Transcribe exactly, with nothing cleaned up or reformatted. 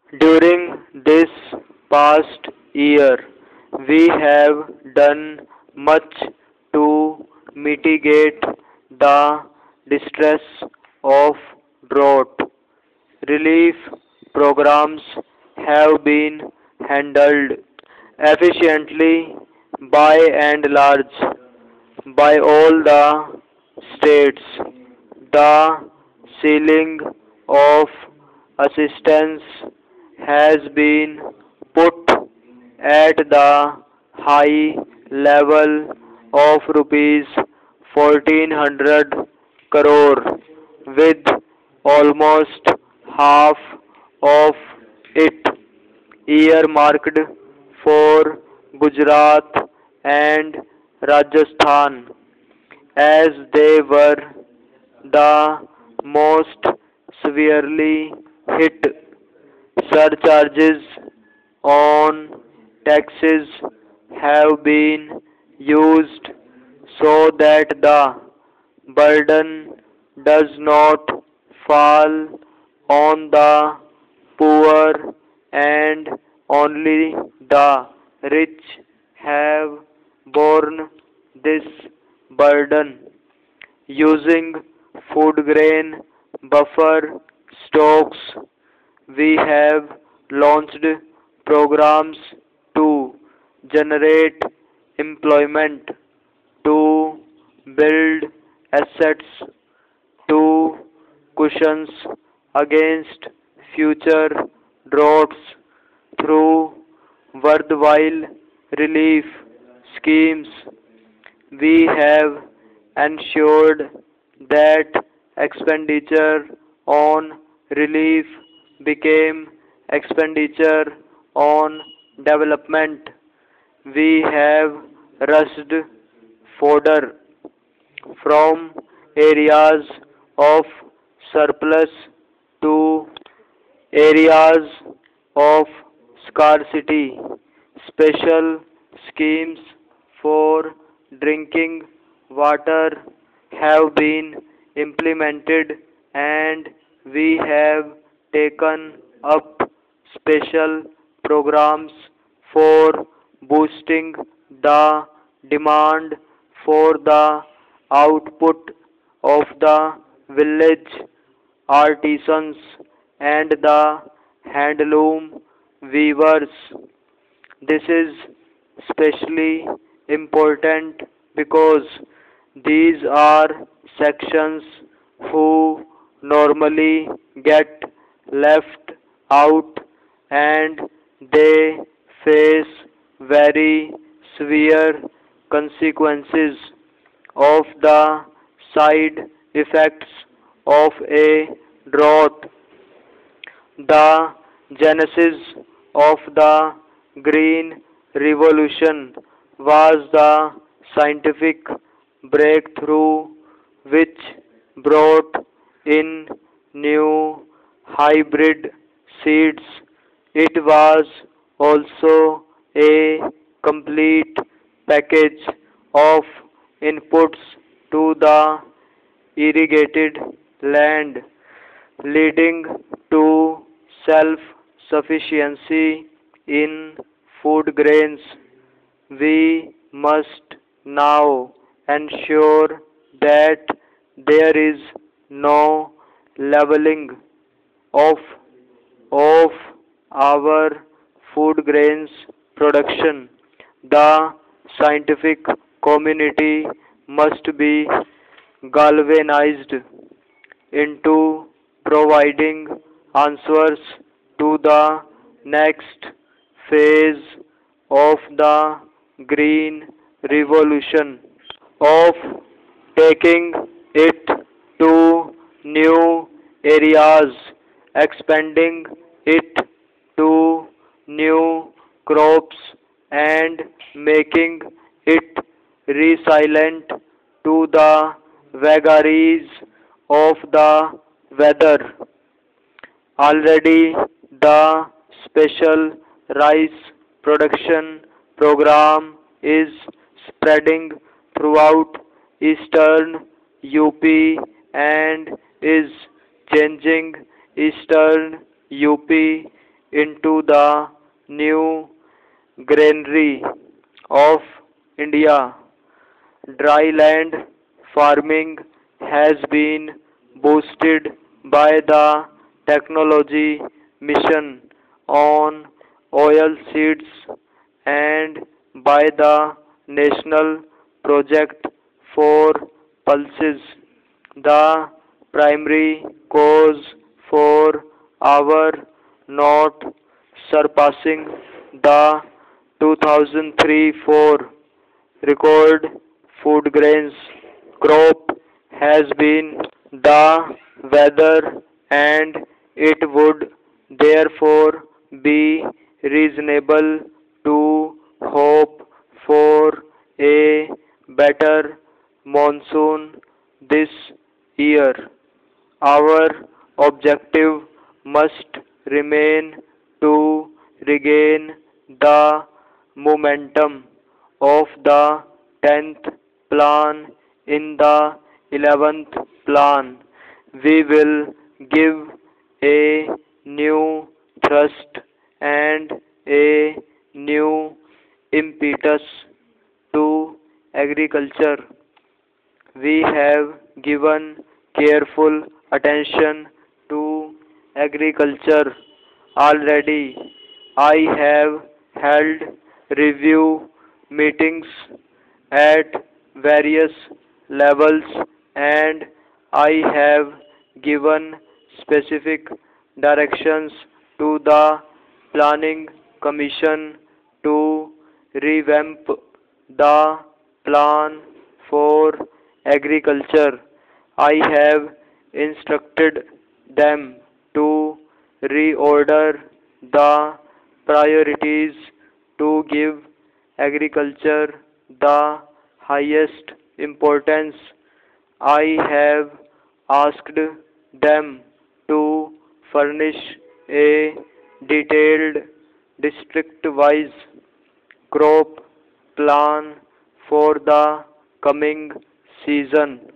During this past year, we have done much to mitigate the distress of drought. Relief programs have been handled efficiently by and large by all the states. The ceiling of assistance has been put at the high level of rupees fourteen hundred crore, with almost half of it earmarked for Gujarat and Rajasthan, as they were the most severely hit. Surcharges on taxes have been used so that the burden does not fall on the poor, and only the rich have borne this burden. Using food grain buffer stocks, we have launched programs to generate employment, to build assets, to cushions against future droughts through worthwhile relief schemes. We have ensured that expenditure on relief became expenditure on development. We have rushed fodder from areas of surplus to areas of scarcity. Special schemes for drinking water have been implemented, and we have taken up special programs for boosting the demand for the output of the village artisans and the handloom weavers. This is especially important because these are sections who normally get left out, and they face very severe consequences of the side effects of a drought. The genesis of the Green Revolution was the scientific breakthrough which brought in new hybrid seeds. It was also a complete package of inputs to the irrigated land, leading to self-sufficiency in food grains. We must now ensure that there is no leveling off of our food grains production. The scientific community must be galvanized into providing answers to the next phase of the Green Revolution, of taking it to new areas, expanding it to new crops, and making it resilient to the vagaries of the weather. Already, the special rice production program is spreading throughout eastern U P and is changing eastern U P into the new granary of India. Dryland farming has been boosted by the technology mission on oil seeds and by the national project for pulses. The primary cause for our not surpassing the two thousand three four record food grains crop has been the weather, and it would therefore be reasonable to hope for a better monsoon this year. Our objective must remain to regain the momentum of the tenth plan in the eleventh plan. We will give a new thrust and a new impetus to agriculture. We have given careful attention to agriculture already. I have held review meetings at various levels, and I have given specific directions to the Planning Commission to revamp the plan for agriculture. I have instructed them to reorder the priorities to give agriculture the highest importance. I have asked them to furnish a detailed district-wise crop plan for the coming season.